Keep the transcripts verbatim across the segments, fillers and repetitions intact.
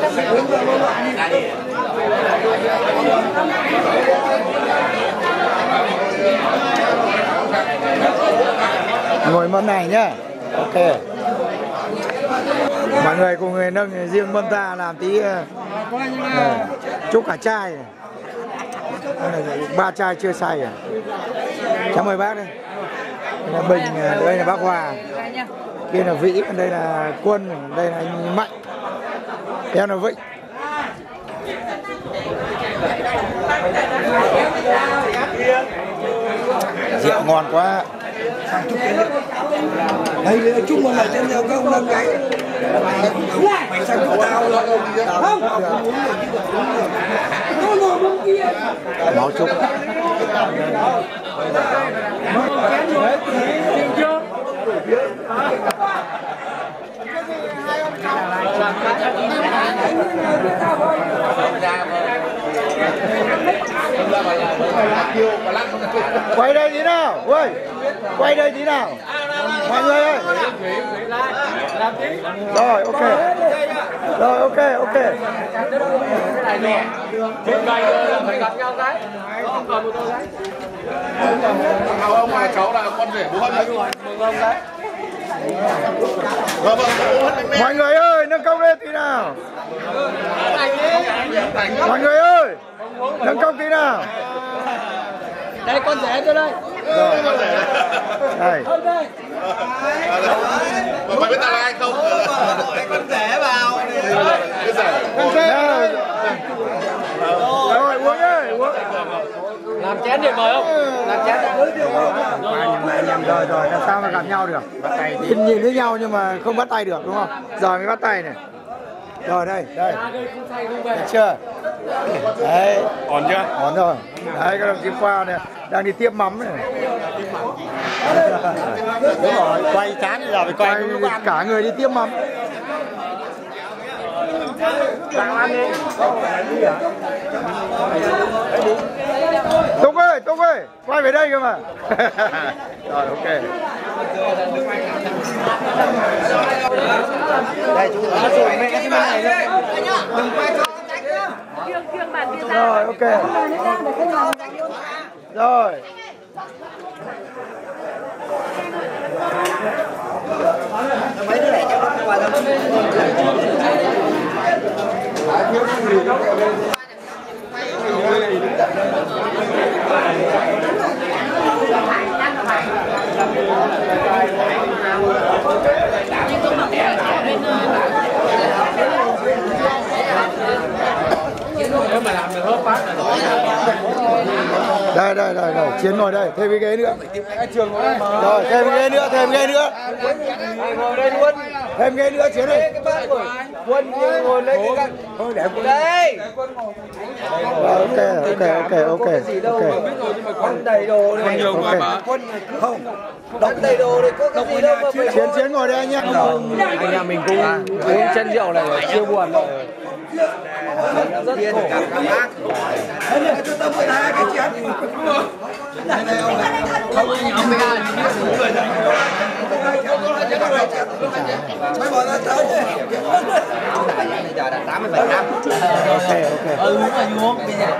Ngồi mâm này nhá. Ok. Mọi người cùng người nâng riêng mâm ta làm tí uh, chúc cả chai. Ba chai chưa say à? Cháu mời bác đây. Đây là Bình, đây là bác Hòa. Kia là Vĩ, đây là Quân, đây là anh Mạnh. Em là Vịnh. Rượu ngon quá. Đây là chúc mừng là trên nhau không nâng cái. Mày sang của tao không? Máu chúc. Quay đây tí nào, ui, quay đây tí nào, mọi người ơi. Rồi, ok, rồi, ok, ok. Phải gặp nhau cái, không còn một tôi đấy. Ông này cháu là con rể bố Hân đấy. Mọi người ơi, nâng cốc lên tí nào. Mọi người ơi, nâng cốc tí nào. Đây con rể tôi đây. Đây. Mày biết ta là ai không? Con rể vào. Con rể. Rồi uống ơi, uống. Làm chén để mời không? Làm chén để rồi rồi, làm sao mà gặp nhau được? Nhìn nhìn thấy nhau nhưng mà không bắt tay được đúng không? Giờ mới bắt tay này. Rồi đây, đây. Được chưa? Đấy. Ổn chưa? Ổn rồi. Đấy, các đồng chí Khoa này đang đi tiếp mắm này. Đúng rồi, quay chán giờ phải quay cả người đi tiếp mắm. ăn đi. Túc ơi, Túc ơi, quay về đây cơ mà. Rồi, ok. Đây chú đã rồi mẹ cái này đấy. Đừng quay cho tránh nhá. Rồi, ok. Rồi. Mấy đứa này cho nó qua đâu. nếu mà làm được hớp phát là đây đây đây đây Chiến ngồi đây, thêm cái ghế nữa. Rồi thêm cái ghế nữa, thêm ghế nữa. Ngồi đây luôn. Thêm ghế nữa Chiến ơi. Quân ngồi lên cái căn. Thôi để quân đây. Ok ok ok ok. Quân đầy đồ này. Quân không. Đóng đầy đồ này có cái gì đâu mà phải. Chiến Chiến ngồi đây anh nhé. anh nhà mình cũng uống chân rượu này chưa buồn đâu. Rất khổ cảm giác. Cho tao mười hai cái chén. Này này ông này. Không ông mới ăn những người này. Mấy bọn nó tới chứ. Bây giờ là tám mươi phần trăm. Ok ok. Ừ đúng là uống bây giờ.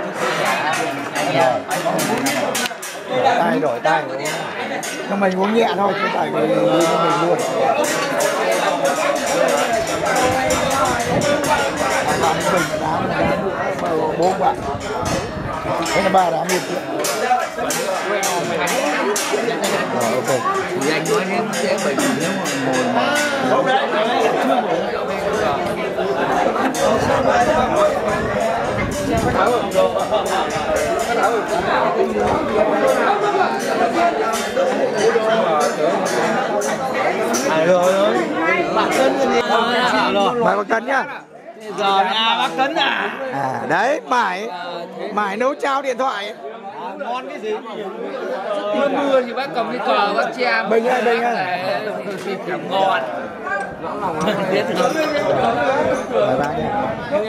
Tay đổi tay. Nhưng mình uống nhẹ thôi chứ phải mình mình luôn. Bình đám bốn bạn. Thế là ba đám một triệu. Rồi ok. Thì anh nói nếu sẽ bệnh nếu mà ngồi mà không đấy à, rồi rồi bác Tấn gì mời bác Tấn nhá. giờ nhà bác Tấn à à đấy mải mải nấu cháo điện thoại. Ngon cái gì mưa mưa thì bác cầm cái cờ bác che Bình ơi Bình ơi thịt cảm ngon biết rồi mời bác nha.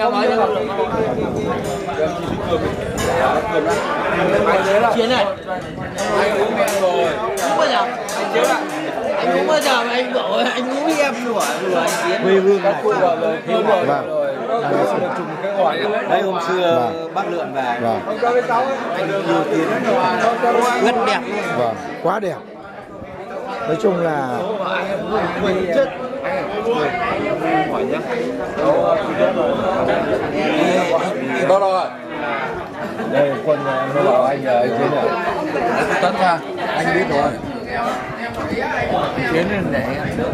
Chiến này anh uống em rồi không bao giờ anh Chiến ạ anh không bao giờ mà anh đổ anh uống em đùa đùa anh Chiến quê hương này vâng Đấy hôm xưa bác Lượn về, vâng. anh nhiều tiếng rất đẹp. Vâng, quá đẹp. Nói chung là hỏi nhá. Đó rồi. Đây quân em nó bảo anh là anh Chiến à? Tấn ra. Anh biết rồi. Chiến nên để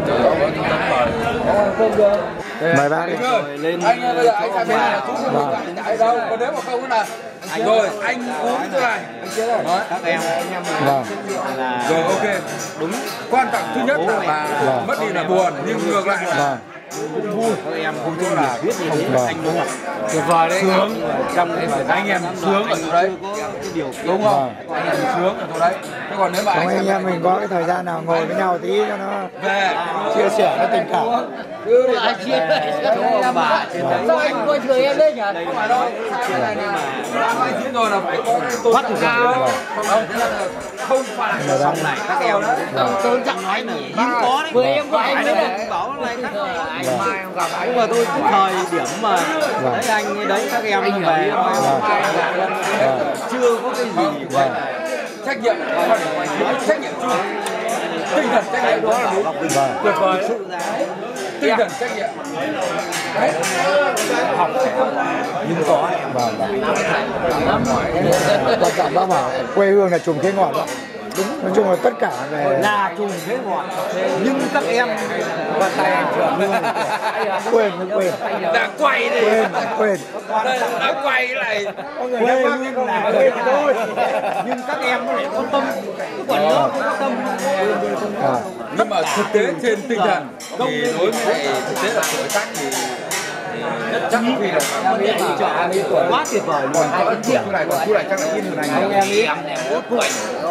mời bác đi. Anh bây giờ anh sang bên này chú không chạy đâu, còn nếu mà không là rồi anh uống chỗ này. Nói Các em Vâng. là rồi ok. Đúng. Quan trọng thứ nhất là Vâng. mất đi là buồn, nhưng ngược lại là Vâng. cũng vui. Các em không biết là biết gì Vâng. anh đúng không? tuyệt vời đấy. sướng Trong cái bài anh em sướng ở chỗ đấy, đúng không? Anh em sướng ở chỗ đấy. Thế còn nếu mà Không, anh anh em mình có cái thời gian nào ngồi với nhau tí cho nó về chia sẻ nó tình cảm. anh Chiến chỗ bà sao anh coi thường em đấy nhỉ? không phải đâu. Anh chiến rồi là phải có Phát được rồi. không phải Mời bác. này các em tôi chẳng nói là hiếm có đấy. Mười em của anh đấy này. Bảo này các anh mai em gặp anh mà tôi thời điểm mà đấy anh đấy các em về chưa có cái gì Vâng. trách nhiệm, trách nhiệm chung, tinh thần trách nhiệm đó là đúng, Vâng. tuyệt vời, tinh thần trách nhiệm. Học Nhưng có. Vâng. Quan trọng bác bảo quê hương là trùng khế ngọt đó. Đúng. Nói chung là tất cả về là trùng thế ngọt nhưng các em và tay anh trưởng quên quên đã quay đi, quên quên đây đã quay cái này, quê hương là quê thôi nhưng các em nó lại có tâm, còn nó không có tâm. à. nhưng mà thực tế trên tinh thần thì đối với lại thực tế là tuổi tác thì chắc vì là Quá tuyệt vời luôn. hai cái triệu này, còn khu này chắc là in từ này anh em nghĩ em bốn tuổi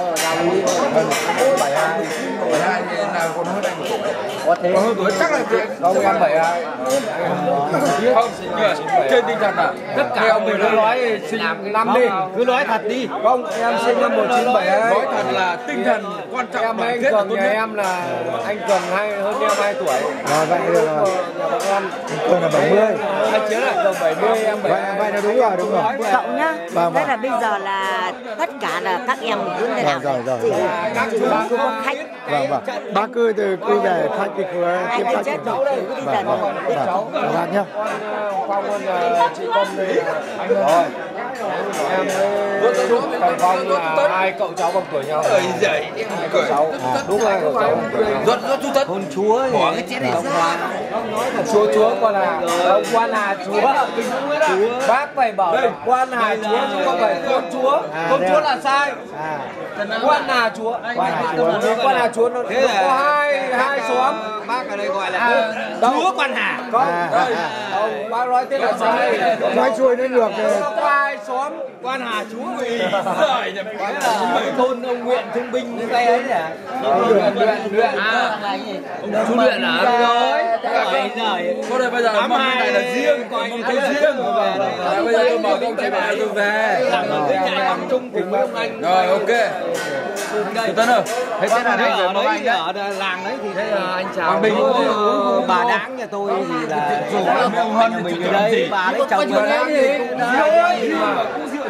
bảy hai bảy hai là còn hơn anh một tuổi, còn hơn tuổi chắc là Không em bảy hai. không, nhưng mà trên tinh thần là tất cả ông mình Cứ nói sinh năm đi, cứ nói thật đi. Không, em sinh năm một chín bảy hai. nói thật là tinh thần quan trọng, Em đoàn anh kết là Cường tốt nhà nhất. em là anh Cường hay hơn em hai tuổi. Rồi vậy được rồi. Tôi là bảy mươi. Anh Chiến là Cường bảy mươi, em bảy Vậy vậy là đúng rồi, đúng rồi. Cộng nhá. Vâng, Thế vâng. là bây giờ là tất cả là các em muốn thế nào? Rồi, rồi, Chỉ rồi. chỉ cứ có khách. Vâng vâng. Bác cứ từ cứ về khách thì cứ Anh tiếp anh khách. chết đủ đủ cái tinh Vâng thần. vâng. Vâng. Chào bác nhé. Phong là chị Công đây là anh rồi. Em với Trúc Thành Phong là hai cậu cháu bằng tuổi nhau. Ơi giời, cười. Đúng rồi, cậu cháu bằng tuổi nhau. Rất rất chú tất. Con chúa Bỏ cái chén này ra. Chúa chúa quan hà, ông quan hà chúa. Bác phải bảo là quan hà chúa chứ không phải con chúa. Con chúa là sai. À. Quan hà chúa. Quan Hà Chúa. Quan hà chúa nó có hai hai xóm. bác ở đây gọi là chúa quan hà. Không, À, đây, à, ông bác nói thế là sai. nói xuôi nó ngược rồi. Có hai xóm Quan hà chúa ủy Giời nhập đấy là thôn ông Nguyễn Thương Binh cái tay ấy nhỉ. Luyện, luyện luyện à ông chú luyện à? bảy giờ Có đây bây giờ mâm cái này là riêng, còn mâm cái riêng. Là bây giờ tôi mời ông chép lại tôi về. làm ở cái nhà bằng chung cùng với ông anh. Rồi ok. Từ Tân ơi. Thế thế là ở đấy ở làng đấy thì thế là anh chào Quang Bình. bà Đáng nhà tôi thì là ông Hân mình ở đây bà đấy chồng bà Đáng thì cũng đã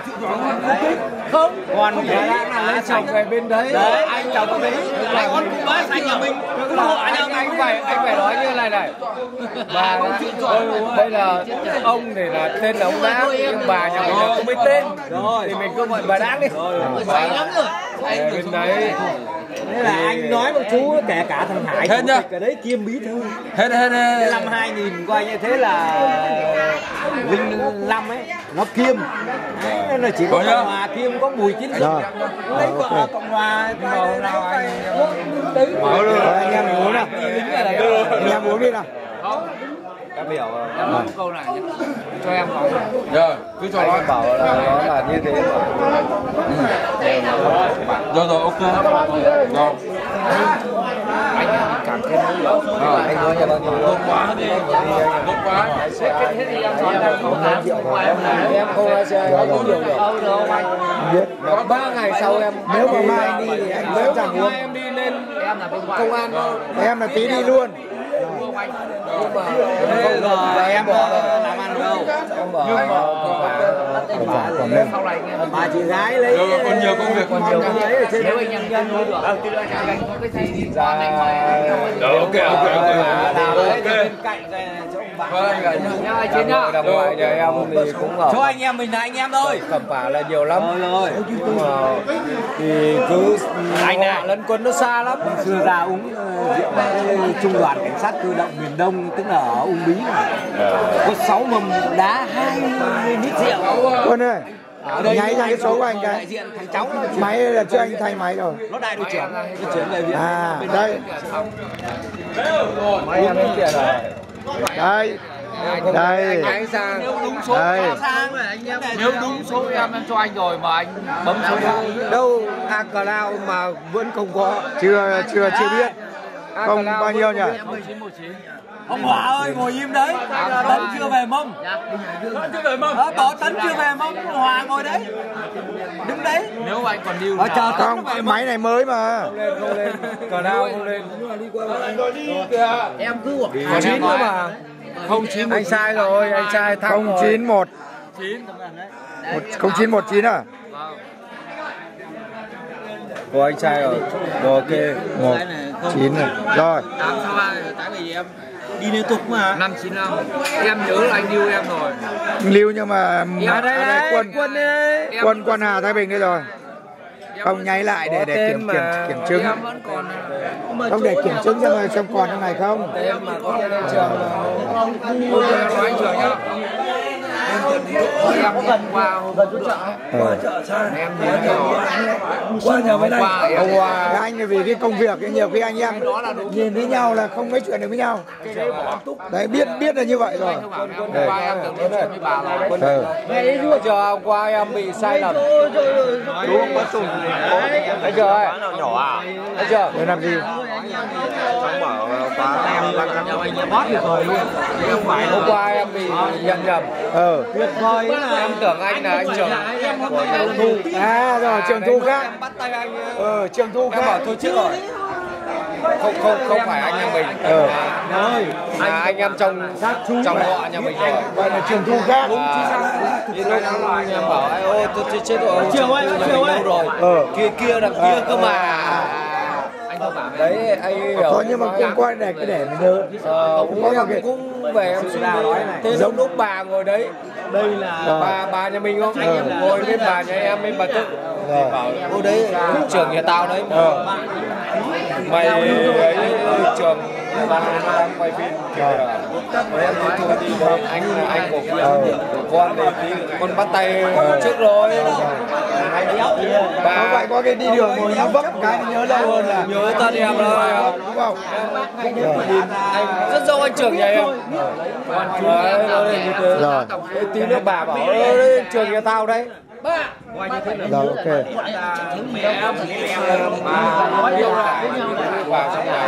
không còn bà Đáng là lấy chồng về bên đấy đấy anh chồng ở đấy lại con cũng bác anh nhà mình cũng hộ anh anh phải anh phải nói như này này bà đây là ông này là tên là ông Đáng nhưng bà nhà mình là không biết tên thì mình cứ gọi bà Đáng đi say lắm rồi bên đấy. thế là anh nói một chú kể cả thằng Hải Hết nhá. ở đấy kiêm bí thư Hết hết hết. năm hai nghìn coi như thế là Vinh Lâm ấy nó kiêm đấy, nó chỉ có Có nhá. Cộng Hòa kiêm có Bùi Tiến Dũng Rồi. lấy Rồi, vợ ok. Cộng Hòa thì màu nào anh Rồi, anh em mình uống nào. Anh em uống đi nào. Em hiểu rồi. Em nói một câu này nhé. Cho em nói. Rồi, cứ cho Anh nói. em bảo là nó là như thế. Rồi rồi ok. Rồi. Anh cảm thấy nó hiểu. Rồi, anh nói cho bao nhiêu? Tốt quá đi. Tốt quá. Em không lái xe, em không hiểu được. Biết. Ba ngày sau em Nếu mà mai anh đi thì anh nếu sẵn mà sàng uống. mai em đi lên công an thôi. Em là tí đi luôn. Nhưng mà thế giờ em làm ăn đâu nhưng mà còn lên bà chị gái lấy còn nhiều công việc, còn nhiều công việc. nếu anh em nhân nuôi được anh có cái gì thì ra anh ok ok ok bên cạnh cho ông bà nhau ai chiến nhá đồng ngoại nhà em thì cũng ở cho anh em mình là anh em thôi, Cẩm Phả là nhiều lắm rồi nhưng mà thì cứ anh này lân quân nó xa lắm. xưa ra uống rượu trung đoàn cảnh sát cơ động miền Đông, tức là ở Uông Bí này có sáu mâm đá hai mươi lít rượu. Quân ơi, nháy ra cái số của anh đại cái diện thằng cháu máy là chưa anh thay máy rồi. nó đại đội trưởng đội trưởng về viện À đây Mấy em đến tiền rồi đây đây anh sang nếu đúng số đây nếu đúng số em em cho anh rồi mà anh bấm số đâu a cloud mà vẫn không có chưa chưa chưa biết không bao nhiêu nhỉ? ông Hòa ơi ngồi im đấy, Tấn chưa về mâm, Tấn chưa về mâm, bỏ Tấn chưa về mâm, Hòa ngồi đấy, đứng đấy. nếu anh còn điêu Ở chờ Tấn Không, cái máy này mới mà. không lên không lên cloud không lên em cứ chín nữa mà không chín anh sai rồi anh sai thăng không chín một không chín một chín à? của anh sai rồi rồi ok Một chín này rồi. tám sáu ba tại vì em đi liên tục mà. năm chín năm em nhớ là anh điêu em rồi Lưu nhưng mà à, đây, à, đây, quân quân đấy. quân quân Hà Thái Bình đây rồi. Không nháy lại để để kiểm kiểm kiểm chứng. em vẫn còn Không để kiểm chứng xem là xem còn trong này không. em mà có lên trường không nói anh trường nhá em gần qua gần chỗ chợ Ờ. em nhớ qua nhà mấy đây Ông Hòa anh là vì cái công việc cái nhiều khi anh em nhìn với nhau là không nói chuyện được với nhau. Đấy biết biết là như vậy rồi. Đây. Ừ. ngày lúc giờ hôm qua em bị sai lầm đúng không bất tùng anh chưa ơi nhỏ à anh chưa Để làm gì? hôm qua em bị nhận nhầm Ờ. Tuyệt vời em tưởng anh là anh trưởng của Trường Thu À rồi Trường Thu khác. bắt tay anh Ờ Trường Thu em bảo khác. thôi chết rồi không không không phải anh em mình Ờ. là anh em trong trong họ nhà mình rồi Vậy là Trường Thu khác. thì lúc em bảo ai ô tôi chết chết rồi Trường Thu nhà mình đâu rồi Ờ. kia kia đằng kia cơ mà đấy anh hiểu Thôi nhưng mà cũng coi để cái để mình nhớ. ờ, Cũng có một cái cũng về em suy nghĩ thế giống lúc bà ngồi đấy đây là bà bà nhà mình không anh em ngồi bên bà nhà em bên bà tự Ờ. bảo ô đấy trường nhà tao đấy Ờ. mày ấy trường bà đang quay phim kiểu là em nói thôi đi thôi anh anh của con để tí con bắt tay trước rồi Có vậy có cái đi đường ngồi nó vấp cái thì nhớ lâu hơn là nhớ tên em rồi đúng không? anh rất giống anh trưởng nhà em đấy nó như thế Rồi. tí nữa bà bảo ơ trường nhà tao đấy Rồi ok. vào trong này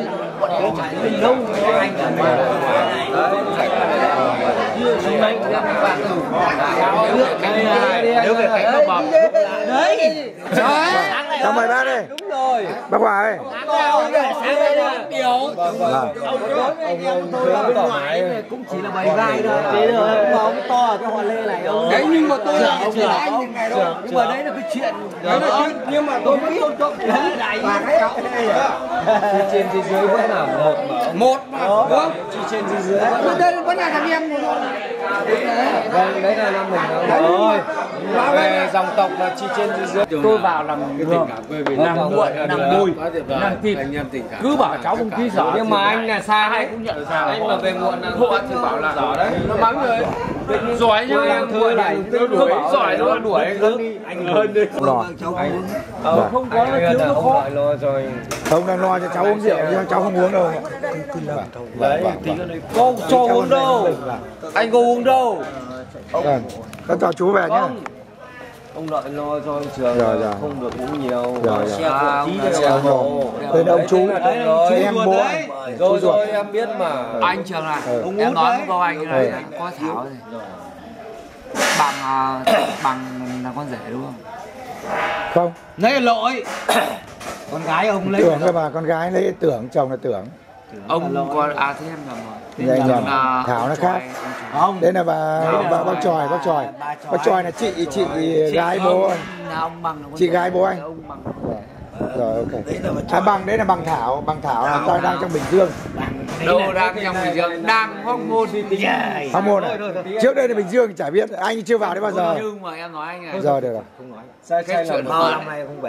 nếu về cánh nó bầm đấy. Chào mời bác đây. Đúng rồi. Bác Hòa ơi. Điều. ông bên ngoài Cũng chỉ là bày vai thôi. Thế rồi ông to cái hoa lê này thôi. Đấy nhưng mà tôi là chỉ là anh những ngày đó. Nhưng mà đấy là cái chuyện. Đấy là chuyện nhưng mà tôi biết tôi đại chi trên chi dưới vẫn là một một mà đúng. chi trên chi dưới vẫn Đây có nhà thằng em rồi. vâng đấy là năm mình rồi về dòng tộc là chi trên chi dưới tôi vào làm cái tình cảm quê về năm muội năm vui năm thịt anh em tình cảm cứ bảo cháu không ký sở nhưng mà anh là xa hay cũng nhận sao anh mà về muộn là hộ thì bảo là giỏi đấy nó bắn rồi giỏi nhá em thua này đuổi giỏi nó đuổi anh hơn đi Rồi. không có nó thiếu nó khó rồi Không đang lo cho cháu uống rượu nhưng cháu không uống đâu. đấy không cho uống đâu anh có uống đâu Vâng. Con chào chú về nhé. ông lợi lo cho anh trường Rồi, rồi. không được uống nhiều Rồi, rồi. à, Xe hộ. Đây là ông chú. Em bố. rồi rồi em biết mà Anh Trường này, Ừ. em nói một câu anh cái này Ừ. này, có Thảo này. Bằng à, bằng là con rể đúng không? Không. Lấy lỗi. Con gái ông lấy. Tưởng cơ mà con gái lấy tưởng chồng là tưởng. Ông có à thế em nhầm rồi. Đây nhầm. Thảo nó khác. Không. Đây là bà bà bác Tròi, bác Tròi. Bác Tròi là chị chị gái bố anh. Ông Bằng. Chị gái bố anh. Rồi ok. À, Bằng đấy là Bằng Thảo, Bằng Thảo là tôi đang trong Bình Dương. Đâu đang trong Bình Dương, đang hormone. Hormone à? Trước đây là Bình Dương chả biết, anh chưa vào đấy bao giờ. Nhưng mà em nói anh này. Giờ được rồi. Không nói. Sai sai là bao năm nay không về.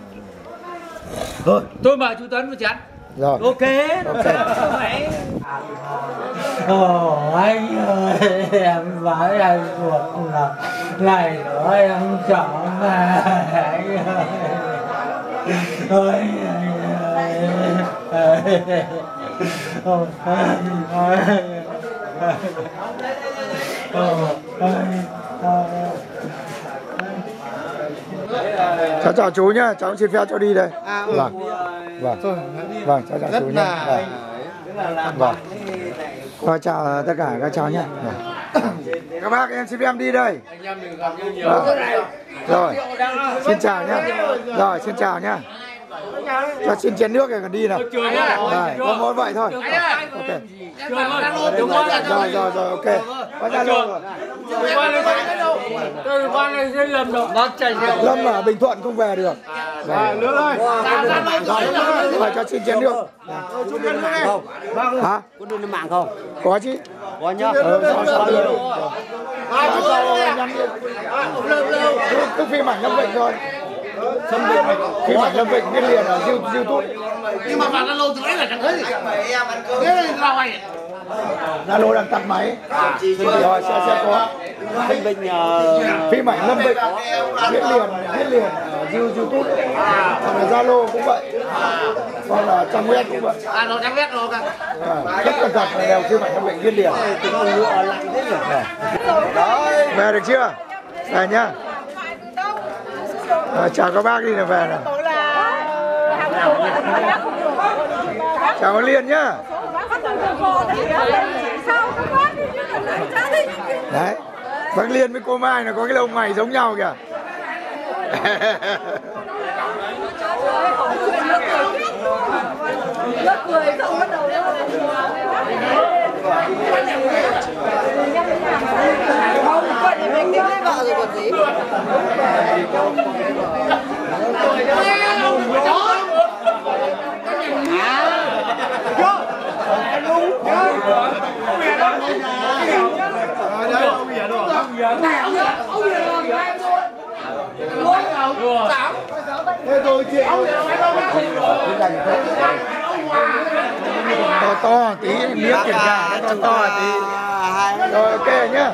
Thôi, tôi mời chú Tuấn một chén. Rồi. Ok. Ok. Ồ anh ơi, em nói anh ruột là này nữa em chọn mà anh ơi. Ôi anh ơi. Ôi anh ơi. Cháu chào chú nhá, cháu xin phép cho đi đây. Vâng. Vâng. Vâng, cháu chào chú nhá. Vâng. Vâng. Rồi, chào tất cả các cháu nhé. Các bác em xin phép em đi đây. Rồi. Rồi. Xin chào nhá. Rồi, xin chào nhá. Cho xin chén nước rồi còn đi nào. Rồi, có mỗi vậy thôi. Ok. Rồi rồi rồi ok. Có Zalo rồi. Tôi quan này sẽ Lâm đâu. Nó chạy theo. Lâm ở Bình Thuận không về được. Rồi, nước ơi. Rồi cho xin chén nước. Hả? Có đưa lên mạng không? Có chứ. Có nhá. Ờ, sao được. Cứ phim ảnh Lâm Vịnh thôi. Phim ảnh Lâm Vịnh viết liền ở YouTube. Nhưng mà vào Zalo từ đấy là chẳng thấy gì. Thế là sao anh? Zalo đang tắt máy. Rồi sẽ sẽ có. Bình Bình Phim ảnh Lâm Vịnh viết liền viết liền ở YouTube. Còn là Zalo cũng vậy. Còn là trang web cũng vậy. À nó trang web rồi cả. Tất cả tập này đều phim ảnh Lâm Vịnh viết liền. Về được chưa? Về nhá. À, chào các bác đi là về này. Chào con Liên nhá. Đấy, bác Liên với cô Mai là có cái lông mày giống nhau kìa. Mình lấy vợ rồi còn gì. To to tí miếng kiểm tra to to tí. Rồi ok nhá.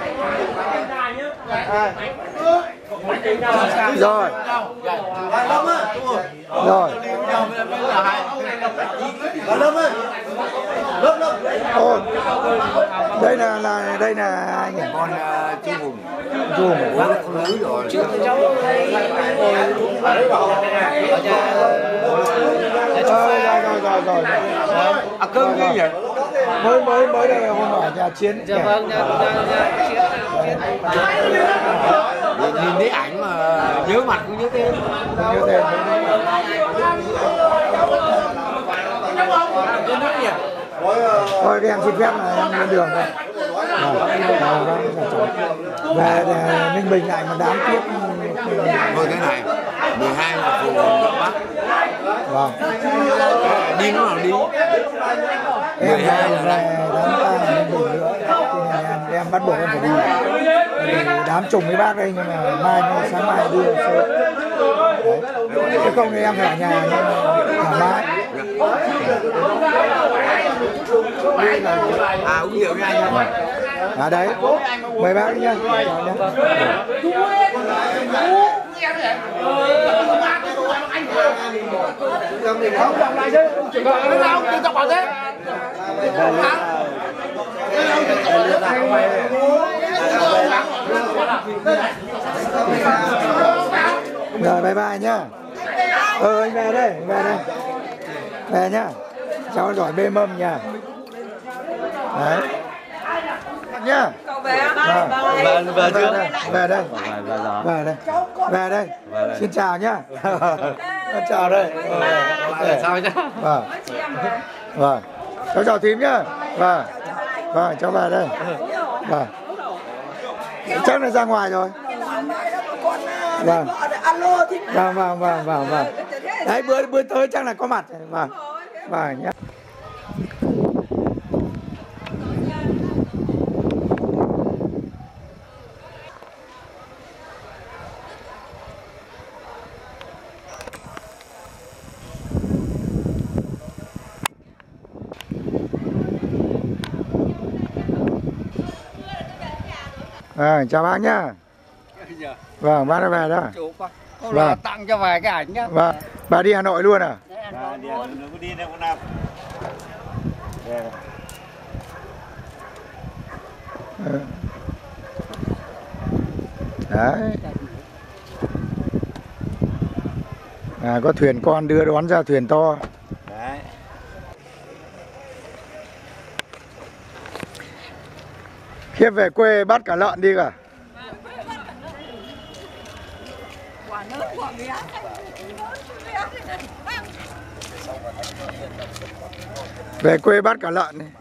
Rồi. Rồi. Ô, đây là là đây là anh à? Con chú Hùng. Chú Hùng quá không lưới rồi. Trước thì cháu Rồi rồi rồi rồi. À cưng như vậy. Mới mới mới đây hôm ở nhà Chiến. Dạ vâng, nhà Chiến. Nhìn thấy ảnh mà nhớ mặt cũng nhớ tên. Nhớ tên. Thôi thì em xin phép là em lên đường thôi. Về Ninh Bình lại mà đám tiếp. Thôi thế này, mười hai là phù hợp Bắc. Vâng. Đi nó nào đi. Em về đám tang ở Ninh Bình nữa. Em, em bắt buộc em phải đi. Đám trùng với bác đây nhưng mà mai sáng mai đi sớm. Chứ không thì em phải ở nhà nhưng mà thoải mái. À uống rượu nha anh. À đấy, mời bác đi nhá. Không đọc lại chứ. Cái nào tự đọc bảo thế. Rồi bye bye nhá. Ờ anh về đây, anh về đây. Về nhá. Cháu giỏi bê mâm nha. Đấy. Nhá. về Về về chưa? Về đây. Về đây. Về đây. Xin chào nhá. Chào đây. Sao nhá. Vâng. Vâng. Cháu chào thím nhá. Vâng. Vâng, cháu về đây. Vâng. Chắc là ra ngoài rồi. Vâng. Vâng, vâng, vâng, vâng, vâng. Đấy, bữa bữa tới chắc là có mặt. Vâng. Vâng nhé. À, chào bác nhá. Vâng, bác đã về đó. Vâng. Tặng cho vài cái ảnh nhá. Vâng. Bà đi Hà Nội luôn à? Bà đi Hà Nội luôn. Đi đâu con nào? Đấy. À, có thuyền con đưa đón ra thuyền to. Đấy. Khiếp về quê bắt cả lợn đi cả. Về quê bắt cả lợn này.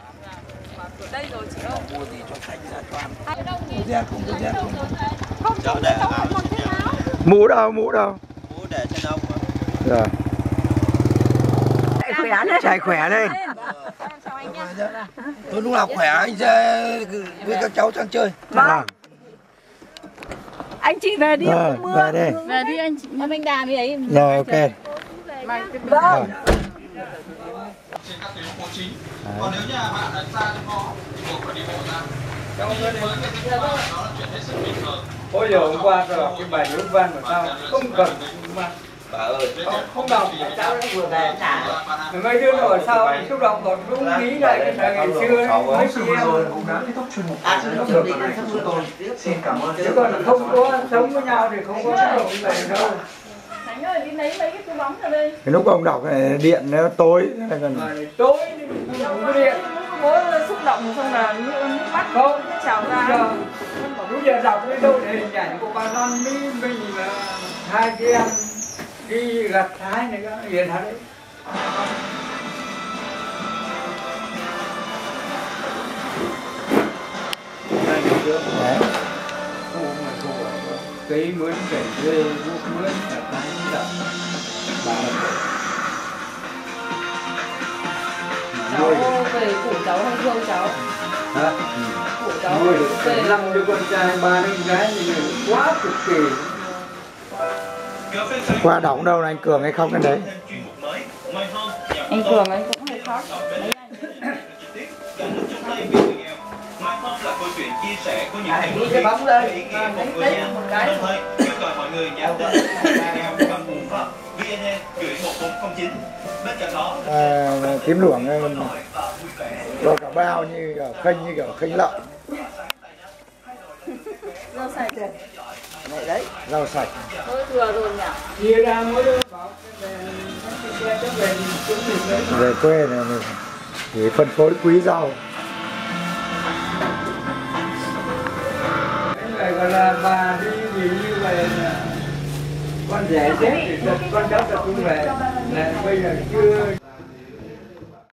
Mũ đâu, mũ đâu. Mũ để trên ông mà. Rồi. Khỏe lên. Chạy khỏe lên. Tôi lúc nào khỏe anh sẽ với các cháu sang chơi. Vâng. Anh chị về đi. Rồi, về đây. Về đi anh chị. Em anh Đàm đi ấy. Rồi, ok. Vâng. Trên các tuyến phố chính. Còn nếu nhà bạn ở xa trong ngõ thì buộc phải đi bộ ra. Trong với cái dịch vụ đó là chuyện hết sức bình thường. Ôi giờ hôm qua tôi đọc cái bài ngữ văn của tao không cần mà Bà ơi, không, không đọc cháu đã vừa về trả mấy đứa ở sau xúc động còn cũng nghĩ lại cái thời ngày xưa mấy chị em cũng đã kết thúc chuyên mục chúng tôi. Xin cảm ơn. chứ còn không có sống với nhau thì không có xúc động như vậy đâu. Anh ơi đi lấy mấy cái túi bóng ra đây. Cái lúc ông đọc này, điện nó tối còn Tối không có điện. Mỗi xúc động xong là nước mắt Không, trào ra. giờ lúc giờ đọc cái đâu để hình ảnh của bà Loan mới mới nhìn là hai chị em đi gặt hái này có hiện hả đấy. đấy. Cây mướn kể dê vuốt mướn là cái đậm bà Cháu về phụ cháu hay thương cháu? hả? Phụ cháu Nuôi về. được năm đứa con trai ba đứa gái thì quá cực kỳ. Qua đóng đâu là anh Cường hay không cái đấy? Anh Cường anh cũng hơi khó. Là câu chuyện chia sẻ của những À, thành đi cái bóng lên, à, một lấy người lấy nhà một cái. đồng thời kêu gọi mọi người nhắn tin theo bằng nguồn pháp vê en e gửi một bốn không chín. Bên cạnh đó À, tím luồng cho cả bao như ở khênh như kiểu khênh lợn. Rau sạch rồi. Này đấy. Rau sạch. Thôi thừa rồi nhỉ. Chia ra mỗi đứa bảo về xe cho về chúng mình lấy. Về quê này mình chỉ phân phối quý rau. Cái này gọi là bà đi gì như vậy là con rể chết thì con cháu ta cũng về là bây giờ chưa